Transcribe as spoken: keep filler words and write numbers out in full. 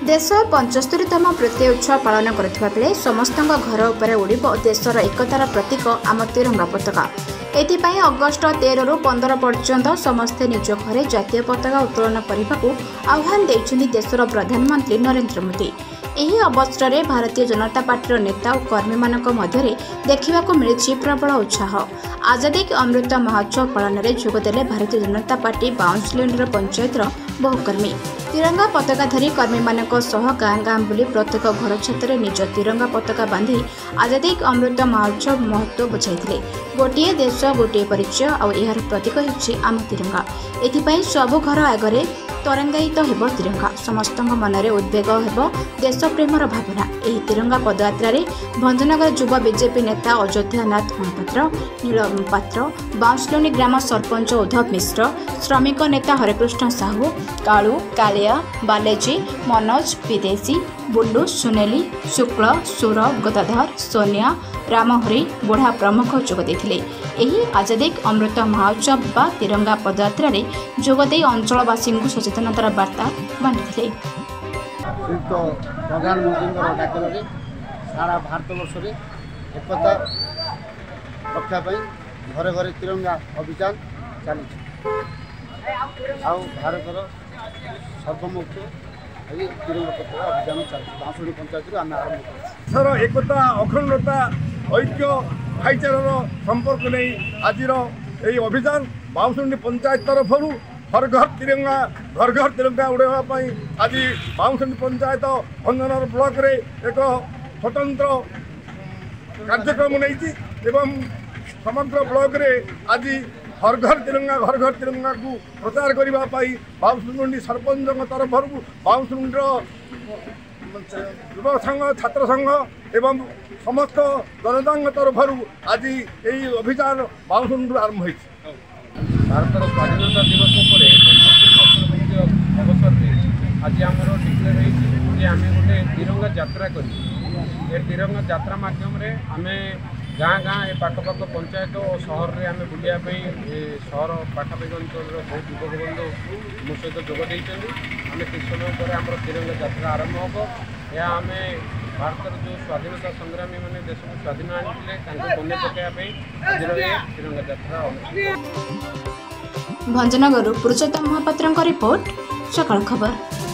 देश पंचस्तरीतम प्रत्यय उत्सव पालन करुवा बेले समस्त घर उपर उड़िब देशर एकतार प्रतीक आम तिरंगा पताका। एथिपाई अगस्ट तेरह रु पंद्रह पर्यंत समस्ते निज घरे जातीय पताका उत्तोलन करने को आह्वान देइछन्ति देशर प्रधानमंत्री नरेंद्र मोदी। ଏହି ଅବସରରେ ଭାରତୀୟ ଜନତା ପାର୍ଟିର ନେତା ଓ କର୍ମୀମାନଙ୍କ ମଧ୍ୟରେ ଦେଖିବାକୁ ମିଳିଛି ପ୍ରବଳ ଉତ୍ସାହ। ଆଜାଦୀ କା ଅମୃତ ମହୋତ୍ସବ ପାଳନରେ ଯୋଗଦେଲେ ଭାରତୀୟ ଜନତା ପାର୍ଟି ବାଉଁଶଲିଣ୍ଡର ପଞ୍ଚାୟତର ବହୁ କର୍ମୀ। तिरंगा पताका धरी कर्मीମାନଙ୍କ सह गाँ गाँ बुली प्रत्येक घर छाତରେ निज तिरंगा पताका बांधी आजादी अमृत महोत्सव महत्व बुझाइथिले। गोटे देश गोटे परिचय आ यार प्रतीक हेउछि आम तिरंगा। एथिपाई सबु घर आगरे तरंगायित हेब तिरंगा। समस्त मनरे उद्वेग हेब देश प्रेमर भावना। एही तिरंगा पदयात्रा रे भंजनगर युवा बीजेपी नेता अयोध्यानाथ महापात्र, नीलम पात्र, बाउंसलोनी ग्राम सरपंच उद्धव मिश्र, श्रमिक नेता हरेकृष्ण साहू, कालू कालिया, बालेजी, मनोज, विदेशी, बुल्लू, सुनेली, शुक्ल, सुर, गदाधर, सोनिया, रामहरी, बुढ़ा प्रमुख जोगदेइथिले। एही आजादी अमृत महोत्सव बा तिरंगा पदयात्रा रे जोगदे अंचलवासी को सचेतनतार वार्ता बांटिथिले। प्रधानमंत्री डाकरे सारा भारतवर्ष में एकता रक्षा घरे घरे तिरंगा अभियान चली भारतर सर्वमुख्य तिरंगा पताका अभियान चलती बांसुड़ी पंचायत आम आरंभ एकता अखंडता ऐक्य भाईचारार संपर्क नहीं आज अभियान बांसुड़ी पंचायत तरफ हर घर तिरंगा घर घर तिरंगा उड़ाई आज बाउंसुंडी पंचायत भंजनगर ब्लॉक रे एक स्वतंत्र कार्यक्रम नहीं समग्र ब्लॉक रे आज हर घर तिरंगा घर घर तिरंगा को प्रचार करने बाउंसुंडी सरपंच तरफ बाउंसुंडी युवा संघ छात्र संघ एवं समस्त जनता तरफ आज यही अभियान बाउंसुंडी आरंभ हो। भारतर स्वाधीनता दिवस पर अवसर में आज आम डिक्लेयर होमें गोटे तिरंगा यात्रा कर तिरंगा यात्रा मध्यम आम गाँ गाँ ए पाखपाख पंचायत और सहर में आम बुलायापी सहर पाखापाखि अंचल बहुत युवक बंधु मो सहित जोगदे आम किस समय पर आम तिरंगा यात्रा आरंभ हम या आम भारतर जो स्वाधीनता संग्रामी मैंने देश को स्वाधीन आनी मन पकाइवाई आज तिरंगा यात्रा भंजनगर पुरुषोत्तम महापात्र रिपोर्ट सकाळ खबर।